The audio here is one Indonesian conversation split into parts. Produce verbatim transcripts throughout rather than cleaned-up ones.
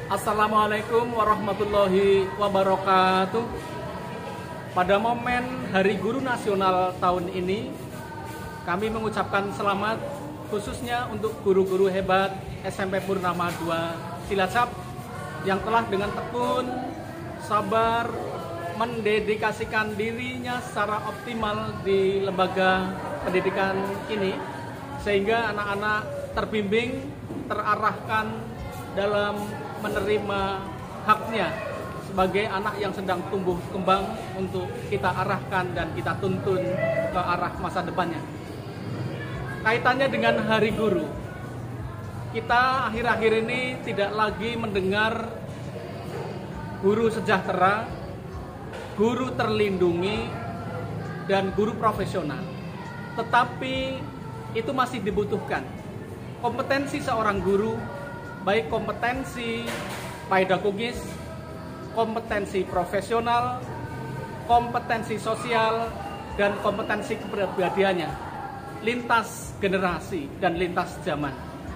Assalamualaikum warahmatullahi wabarakatuh. Pada momen Hari Guru Nasional tahun ini, kami mengucapkan selamat khususnya untuk guru-guru hebat S M P Purnama dua Cilacap yang telah dengan tekun, sabar, mendedikasikan dirinya secara optimal di lembaga pendidikan ini, sehingga anak-anak terbimbing, terarahkan dalam menerima haknya sebagai anak yang sedang tumbuh kembang untuk kita arahkan dan kita tuntun ke arah masa depannya. Kaitannya dengan Hari Guru, kita akhir-akhir ini tidak lagi mendengar guru sejahtera, guru terlindungi, dan guru profesional. Tetapi itu masih dibutuhkan. Kompetensi seorang guru, baik kompetensi pedagogis, kompetensi profesional, kompetensi sosial, dan kompetensi kepribadiannya, lintas generasi dan lintas zaman.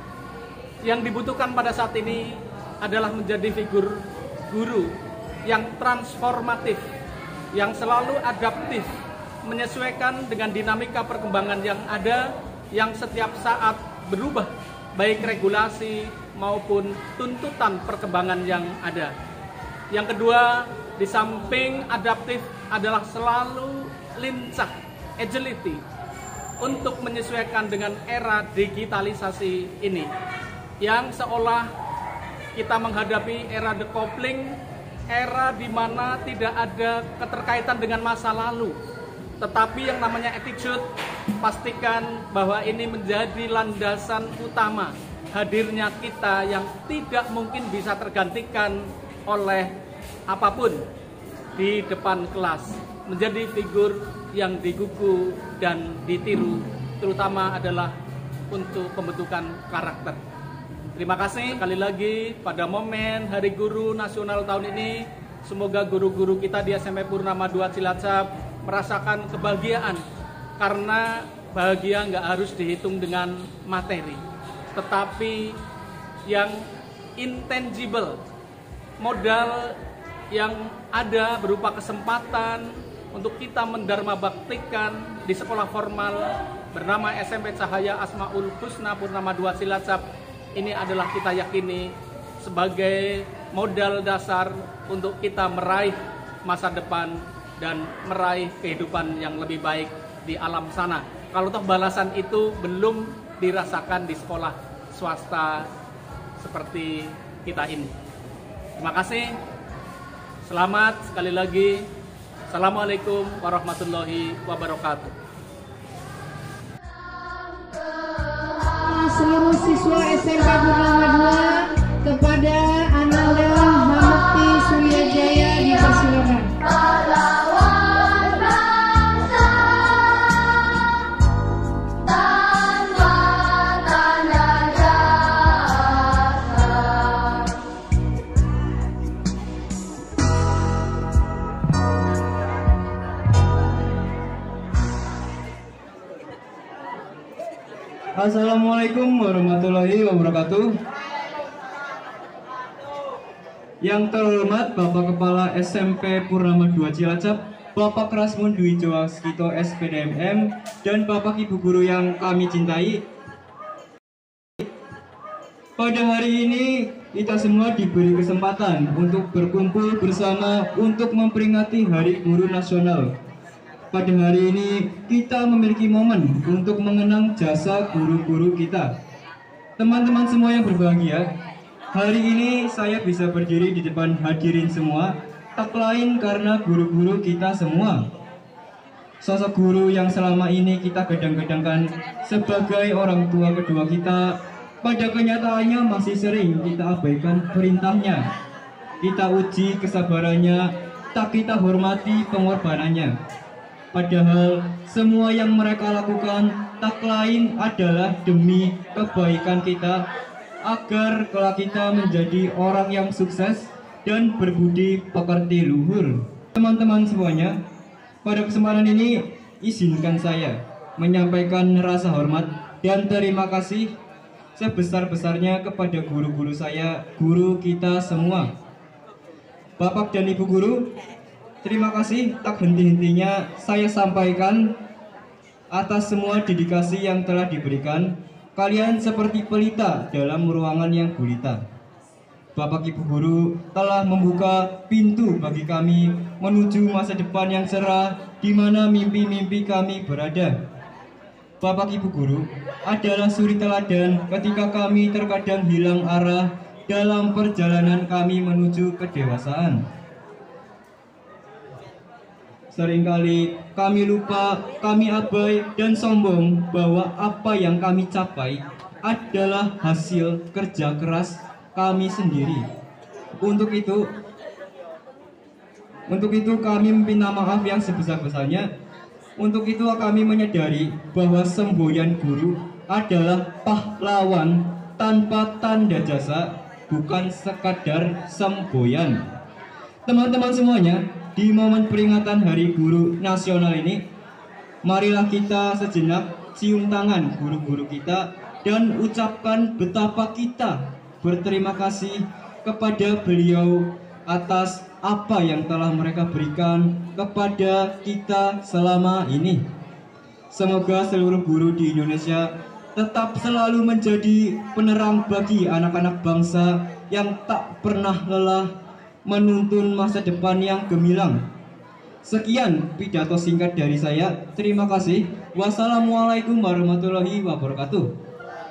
Yang dibutuhkan pada saat ini adalah menjadi figur guru yang transformatif, yang selalu adaptif, menyesuaikan dengan dinamika perkembangan yang ada, yang setiap saat berubah, baik regulasi maupun tuntutan perkembangan yang ada. Yang kedua, di samping adaptif adalah selalu lincah, agility, untuk menyesuaikan dengan era digitalisasi ini, yang seolah kita menghadapi era decoupling, era di mana tidak ada keterkaitan dengan masa lalu, tetapi yang namanya attitude, pastikan bahwa ini menjadi landasan utama hadirnya kita yang tidak mungkin bisa tergantikan oleh apapun di depan kelas, menjadi figur yang digugu dan ditiru, terutama adalah untuk pembentukan karakter. Terima kasih sekali lagi pada momen Hari Guru Nasional tahun ini. Semoga guru-guru kita di S M P Purnama dua Cilacap merasakan kebahagiaan, karena bahagia nggak harus dihitung dengan materi, tetapi yang intangible, modal yang ada berupa kesempatan untuk kita mendharma baktikan di sekolah formal bernama S M P Cahaya Asmaul Husna Purnama dua Cilacap. Ini adalah kita yakini sebagai modal dasar untuk kita meraih masa depan dan meraih kehidupan yang lebih baik di alam sana. Kalau toh balasan itu belum dirasakan di sekolah swasta seperti kita ini. Terima kasih. Selamat sekali lagi. Assalamualaikum warahmatullahi wabarakatuh. Seluruh siswa S M P Purnama dua kepada Analel Hamukti Suryajaya dipersilakan. Assalamualaikum warahmatullahi wabarakatuh. Yang terhormat Bapak Kepala S M P Purnama dua Cilacap, Bapak Rasmun Dwi Jowaskito S P D M M, dan Bapak Ibu Guru yang kami cintai. Pada hari ini kita semua diberi kesempatan untuk berkumpul bersama untuk memperingati Hari Guru Nasional. Pada hari ini kita memiliki momen untuk mengenang jasa guru-guru kita. Teman-teman semua yang berbahagia, hari ini saya bisa berdiri di depan hadirin semua, tak lain karena guru-guru kita semua. Sosok guru yang selama ini kita gadang-gadangkan sebagai orang tua kedua kita, pada kenyataannya masih sering kita abaikan perintahnya. Kita uji kesabarannya, tak kita hormati pengorbanannya. Padahal semua yang mereka lakukan tak lain adalah demi kebaikan kita, agar kelak kita menjadi orang yang sukses dan berbudi pekerti luhur. Teman-teman semuanya, pada kesempatan ini izinkan saya menyampaikan rasa hormat dan terima kasih sebesar-besarnya kepada guru-guru saya, guru kita semua. Bapak dan Ibu guru, terima kasih tak henti-hentinya saya sampaikan atas semua dedikasi yang telah diberikan. Kalian seperti pelita dalam ruangan yang gulita. Bapak Ibu guru telah membuka pintu bagi kami menuju masa depan yang cerah di mana mimpi-mimpi kami berada. Bapak Ibu guru adalah suri teladan ketika kami terkadang hilang arah dalam perjalanan kami menuju kedewasaan. Seringkali kami lupa, kami abai dan sombong bahwa apa yang kami capai adalah hasil kerja keras kami sendiri. Untuk itu, untuk itu kami meminta maaf yang sebesar-besarnya. Untuk itu kami menyadari bahwa semboyan guru adalah pahlawan tanpa tanda jasa, bukan sekadar semboyan. Teman-teman semuanya, di momen peringatan Hari Guru Nasional ini, marilah kita sejenak cium tangan guru-guru kita dan ucapkan betapa kita berterima kasih kepada beliau atas apa yang telah mereka berikan kepada kita selama ini. Semoga seluruh guru di Indonesia tetap selalu menjadi penerang bagi anak-anak bangsa yang tak pernah lelah menuntun masa depan yang gemilang. Sekian pidato singkat dari saya. Terima kasih. Wassalamualaikum warahmatullahi wabarakatuh.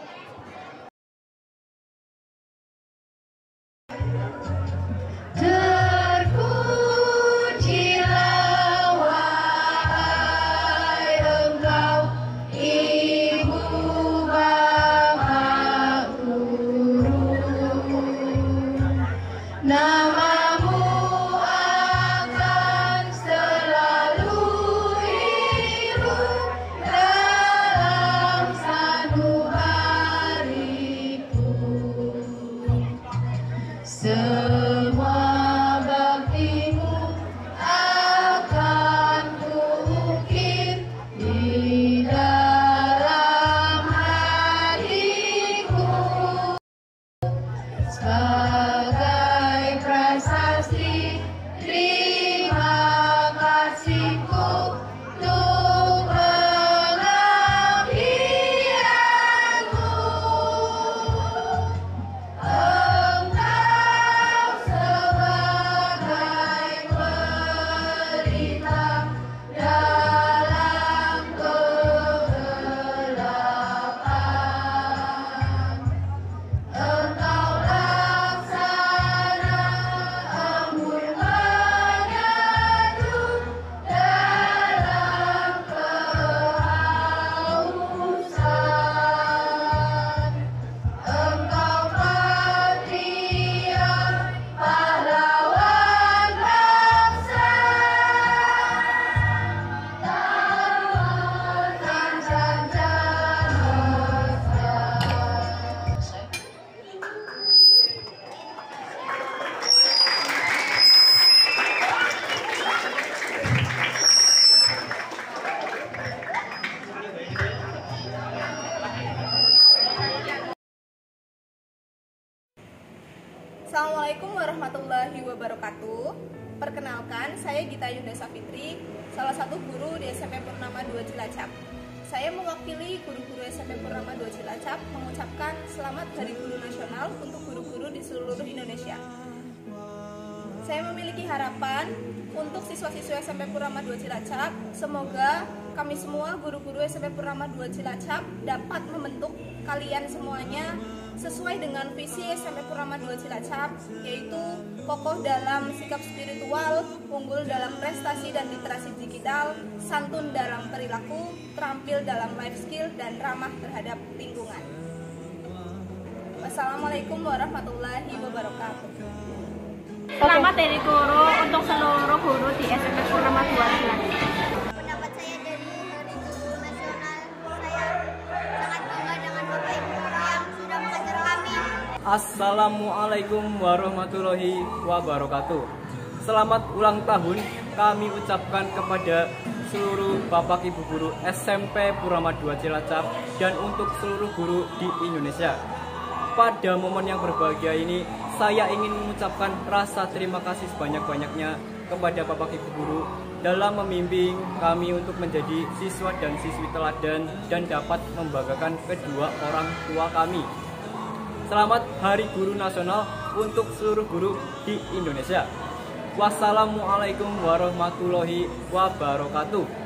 Assalamualaikum warahmatullahi wabarakatuh. Perkenalkan, saya Gita Yunda Safitri, salah satu guru di S M P Purnama dua Cilacap. Saya mewakili guru-guru S M P Purnama dua Cilacap mengucapkan Selamat Hari Guru Nasional untuk guru-guru di seluruh Indonesia. Saya memiliki harapan untuk siswa-siswa S M P Purnama dua Cilacap. Semoga kami semua guru-guru S M P Purnama dua Cilacap dapat membentuk kalian semuanya sesuai dengan visi S M P Purnama dua Cilacap, yaitu kokoh dalam sikap spiritual, unggul dalam prestasi dan literasi digital, santun dalam perilaku, terampil dalam life skill, dan ramah terhadap lingkungan. Wassalamualaikum warahmatullahi wabarakatuh. Selamat Hari Guru untuk seluruh guru di S M P Purnama dua Cilacap. Pendapat saya dari Hari Guru Nasional, saya sangat bangga dengan Bapak Ibu guru yang sudah mengajar kami. Assalamualaikum warahmatullahi wabarakatuh. Selamat ulang tahun kami ucapkan kepada seluruh Bapak Ibu guru S M P Purnama dua Cilacap dan untuk seluruh guru di Indonesia. Pada momen yang berbahagia ini, saya ingin mengucapkan rasa terima kasih sebanyak-banyaknya kepada Bapak Ibu Guru dalam membimbing kami untuk menjadi siswa dan siswi teladan dan dapat membanggakan kedua orang tua kami. Selamat Hari Guru Nasional untuk seluruh guru di Indonesia. Wassalamualaikum warahmatullahi wabarakatuh.